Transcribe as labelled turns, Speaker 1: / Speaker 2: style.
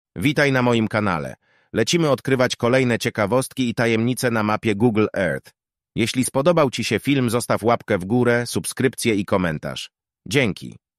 Speaker 1: Witaj na moim kanale. Lecimy odkrywać kolejne ciekawostki i tajemnice na mapie Google Earth. Jeśli spodobał Ci się film, zostaw łapkę w górę, subskrypcję i komentarz. Dzięki.